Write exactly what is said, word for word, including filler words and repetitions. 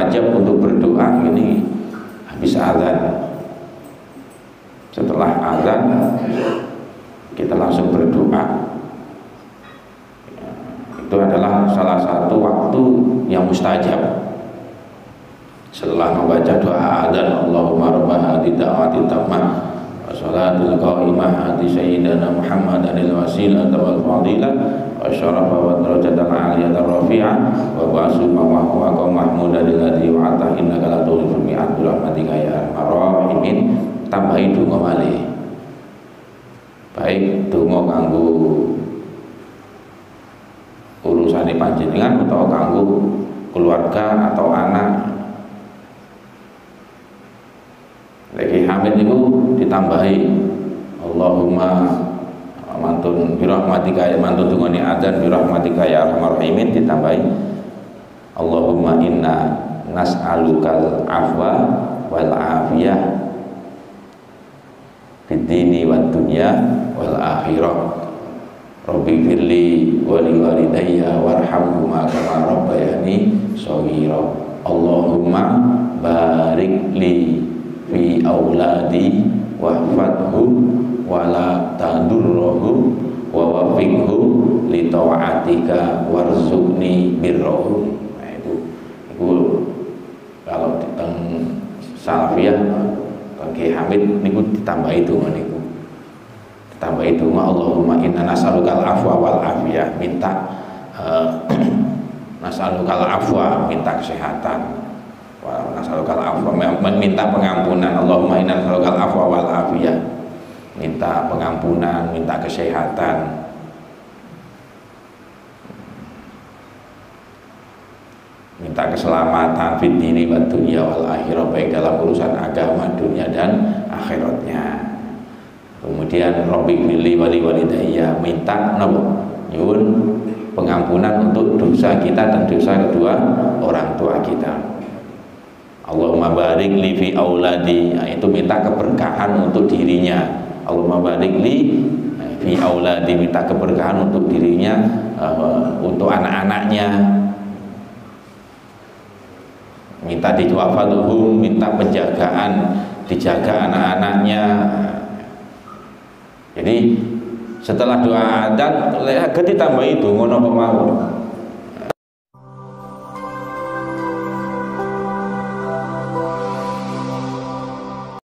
mustajab untuk berdoa ini habis azan. Setelah azan kita langsung berdoa. Itu adalah salah satu waktu yang mustajab. Setelah membaca doa azan, Allahumma rabb hadhihi da'wati tammah wa salatul qa'imah ati sayyidina Muhammadanil wasilah wal fadilah wa syarafa wa darajatal aliyata rafi'ah wa ba'su wa qawm mahmudan alladzi wa'ata innaka la tughfirul mi'ad bi rahmatika ya arhamar rahimin. Tambahi donga malih. Baik donga kanggo urusane panjenengan atau kanggo keluarga atau anak. Lagi hamid itu ditambahi Allahumma mantun birahmatika ya mantun dungane adzan birahmatika ya arhamar rahimin, ditambahi Allahumma inna nas'alukal afwa wal afiyah fid dini wad dunya wal akhirah rabbi firli wa li walidayya warhamhuma kama rabbayani shaghira Allahumma barik li fi auladi wahfadhum wa la tadurruhum wa wafiqhum li ta'atika warzuqni birrahum. Nah itu itu kalau di teng salafiyah teng Ki Hamid niku ditambahi donga niku. Ditambahi donga Allahumma inna nas'alukal afwa wal afiyah, minta uh, nas'alukal afwa, minta kesehatan. Nas'alukal afwa, minta pengampunan. Allahumma inna nas'alukal afwa wal afiyah, minta pengampunan, minta kesehatan. Minta keselamatan fid dini wad dunya wal akhirah, baik dalam urusan agama, dunia dan akhiratnya. Kemudian Rabbi fili wali walidayya, minta nopo nyuwun pengampunan untuk dosa kita dan dosa kedua orang tua kita. Allahumma barik li fi auladi, nah, itu minta keberkahan untuk dirinya. Allahumma barik li fi auladi, minta keberkahan untuk dirinya, uh, untuk anak-anaknya. Minta dijawafaduhum, minta penjagaan, dijaga anak-anaknya. Jadi setelah doa adzan lek ditambahi donga napa mawon.